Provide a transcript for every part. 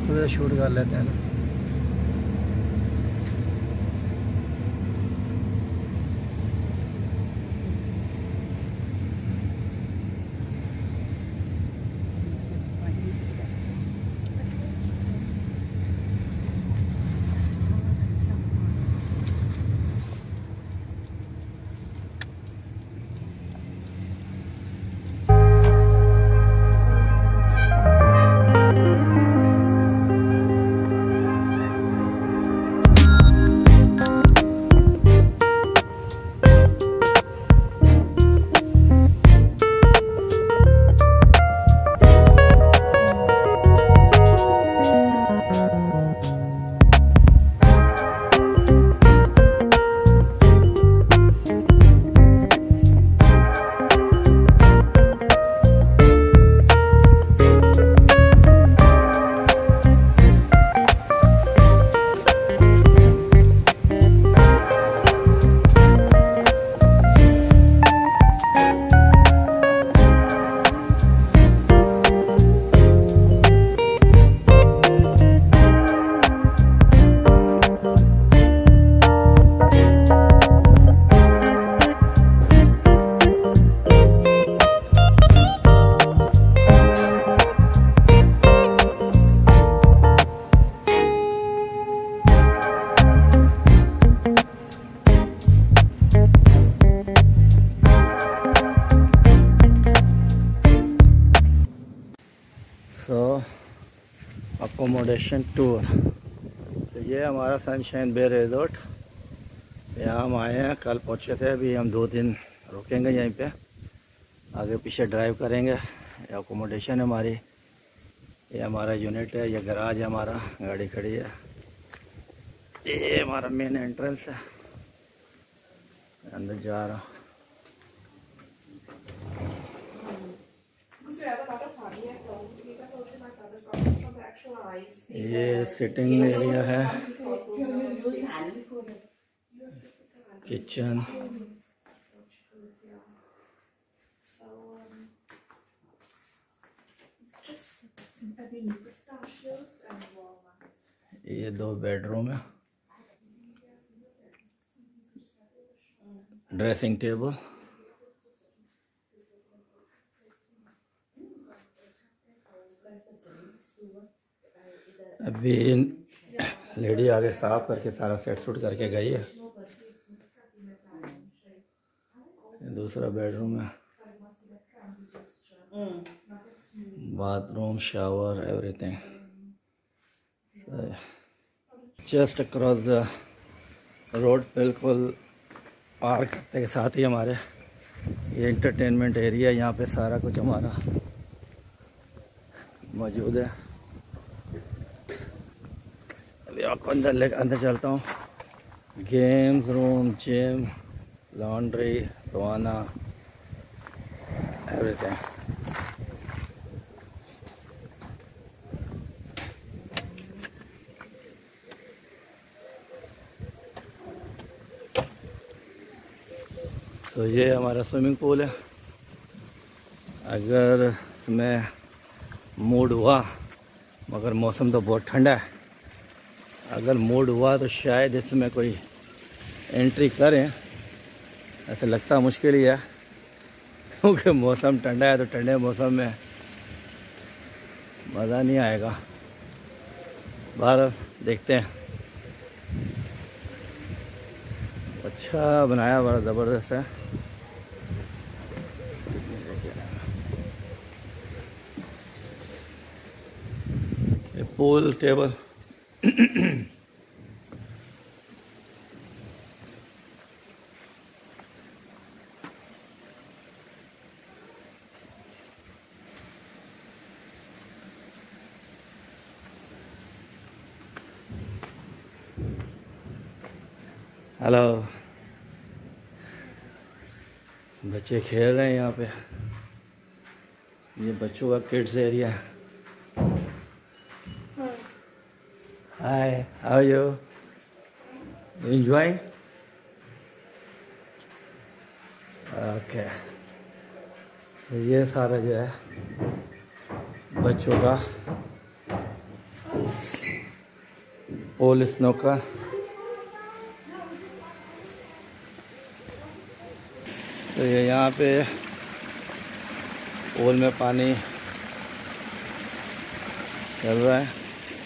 इसको शूट कर लेते हैं ना। Accommodation tour. तो ये हमारा सनशाइन बे रिजॉर्ट, यहाँ हम आए हैं, कल पहुँचे थे। अभी हम 2 दिन रुकेंगे यहीं पे, आगे पीछे ड्राइव करेंगे। ये अकोमोडेशन है हमारी, ये हमारा यूनिट है, ये गराज है हमारा, गाड़ी खड़ी है। ये हमारा मेन एंट्रेंस है, अंदर जा रहा हूँ। ये सिटिंग एरिया है, किचन, ये 2 बेडरूम है, ड्रेसिंग टेबल, अभी लेडी आगे साफ करके सारा सेट सूट करके गई है। दूसरा बेडरूम है, bathroom, shower, everything. Just across the road, बिल्कुल पार्क के साथ ही हमारे ये एंटरटेनमेंट एरिया, यहाँ पे सारा कुछ हमारा मौजूद है। अभी आपको अंदर चलता हूँ। Games room, gym, laundry, sauna, everything. तो ये हमारा स्विमिंग पूल है। अगर इसमें मूड हुआ, मगर मौसम तो बहुत ठंडा है, अगर मूड हुआ तो शायद इसमें कोई एंट्री करें। ऐसा लगता मुश्किल ही है, क्योंकि मौसम ठंडा है, तो ठंडे मौसम में मज़ा नहीं आएगा। बाहर देखते हैं। अच्छा बनाया, बड़ा ज़बरदस्त है। ये पूल टेबल, हेलो, बच्चे खेल रहे हैं यहाँ पे। ये बच्चों का किड्स एरिया है। Hi, how are you? Enjoying? Okay. तो ये सारा जो है बच्चों का ओल स्नोकर। तो ये यहाँ पे ओल में पानी चल रहा है,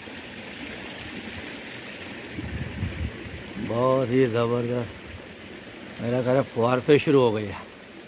बहुत ही ज़बरदस्त। मेरा घर फुहार पे शुरू हो गई है।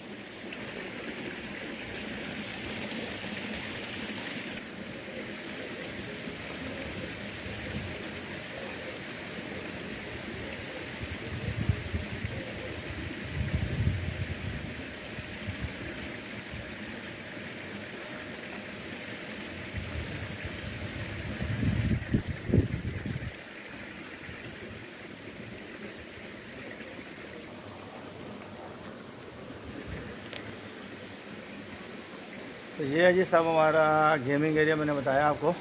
तो ये है जी सब हमारा गेमिंग एरिया, मैंने बताया आपको,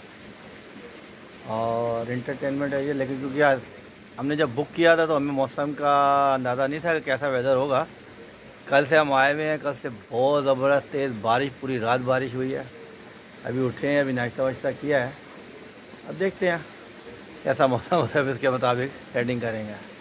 और इंटरटेनमेंट एरिया। लेकिन क्योंकि आज हमने जब बुक किया था तो हमें मौसम का अंदाज़ा नहीं था कि कैसा वेदर होगा। कल से हम आए हुए हैं, कल से बहुत ज़बरदस्त तेज़ बारिश, पूरी रात बारिश हुई है। अभी उठे हैं, अभी नाश्ता वाश्ता किया है, अब देखते हैं कैसा मौसम होता है, फिर इसके मुताबिक सेटिंग करेंगे।